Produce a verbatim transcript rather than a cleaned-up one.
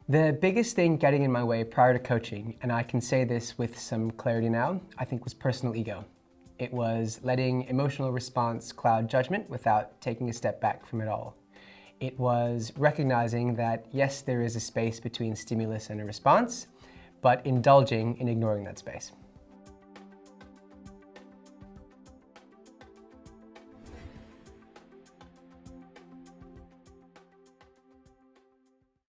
The biggest thing getting in my way prior to coaching, and I can say this with some clarity now, I think was personal ego. It was letting emotional response cloud judgment without taking a step back from it all. It was recognizing that yes, there is a space between stimulus and a response, but indulging in ignoring that space.